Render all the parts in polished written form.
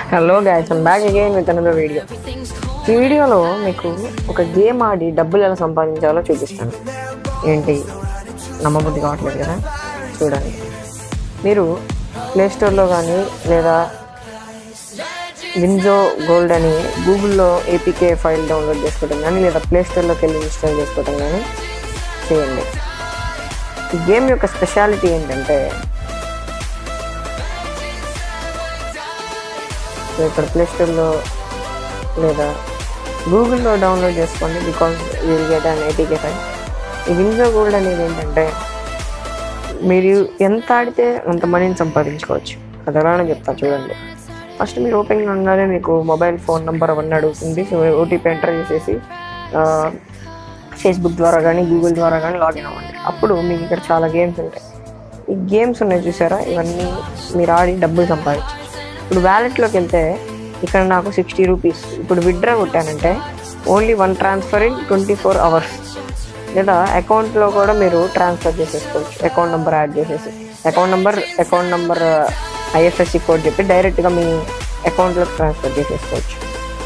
Hello guys, I'm back again with another video. ఈ వీడియోలో మీకు ఒక గేమ్ ఆడి డబ్బులు ఎలా సంపాదించాలో చూపిస్తాను. ఏంటి నమ్మబుద్ధి కావట్లేదు కదా? చూడండి. మీరు ప్లేస్టోర్లో కానీ లేదా విన్జో గోల్డ్ అని గూగుల్లో ఏపీకే ఫైల్ డౌన్లోడ్ చేసుకోవడం కానీ లేదా ప్లేస్టోర్లోకి వెళ్ళి ఇన్స్టాల్ చేసుకోవడం కానీ చేయండి. ఈ గేమ్ యొక్క స్పెషాలిటీ ఏంటంటే ఇక్కడ ప్లేస్టోర్లో లేదా గూగుల్లో డౌన్లోడ్ చేసుకోండి, because you will get an APK file. ఈ విన్జో గోల్డ్ అనేది ఏంటంటే మీరు ఎంత ఆడితే అంత మనీని సంపాదించుకోవచ్చు. అది ఎలానే చెప్తాను చూడండి. ఫస్ట్ మీరు ఓపెన్ ఉండగానే మీకు మొబైల్ ఫోన్ నెంబర్ అవన్నీ అడుగుతుంది. సో ఓటీపీ ఎంటర్ చేసేసి ఫేస్బుక్ ద్వారా కానీ గూగుల్ ద్వారా కానీ లాగిన్ అవ్వండి. అప్పుడు మీకు ఇక్కడ చాలా గేమ్స్ ఉంటాయి. ఈ గేమ్స్ ఉన్నాయి చూసారా, ఇవన్నీ మీరు ఆడి డబ్బులు సంపాదించు. ఇప్పుడు వ్యాలెట్లోకి వెళ్తే ఇక్కడ నాకు 60 రూపీస్ ఇప్పుడు విత్డ్రా కొట్టానంటే ఓన్లీ 1 ట్రాన్స్ఫర్ ఇన్ 24 hours. లేదా అకౌంట్లో కూడా మీరు ట్రాన్స్ఫర్ చేసేసుకోవచ్చు. అకౌంట్ నెంబర్ యాడ్ చేసేసి అకౌంట్ నెంబర్ ఐఎఫ్ఎస్సి కోడ్ చెప్పి డైరెక్ట్గా మీ అకౌంట్లోకి ట్రాన్స్ఫర్ చేసేసుకోవచ్చు.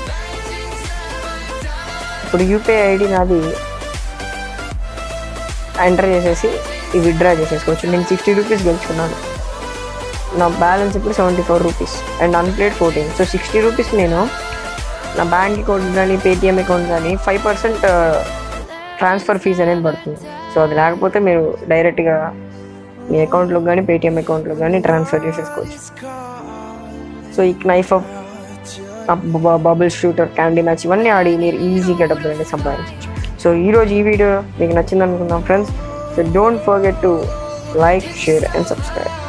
ఇప్పుడు యూపీఐ ఐడి నాది ఎంటర్ చేసేసి ఈ విత్డ్రా చేసేసుకోవచ్చు. నేను 60 రూపీస్ గెలుచుకున్నాను. నా బ్యాలెన్స్ ఇప్పుడు 74 rupees and unplayed 14. So 60 rupees నేను నా బ్యాంక్ అకౌంట్ కానీ పేటిఎం అకౌంట్ కానీ 5% ట్రాన్స్ఫర్ ఫీజు అనేది పడుతుంది. సో అది లేకపోతే మీరు డైరెక్ట్గా మీ అకౌంట్లోకి కానీ పేటిఎం అకౌంట్లో కానీ ట్రాన్స్ఫర్ చేసేసుకోవచ్చు. సో ఈ knife up, bubble shooter, candy match ఇవన్నీ ఆడి మీరు ఈజీగా డబ్బులు అనేది సంపాదించవచ్చు. సో ఈరోజు ఈ వీడియో మీకు నచ్చింది అనుకుందాం friends. So don't forget to like, share and subscribe.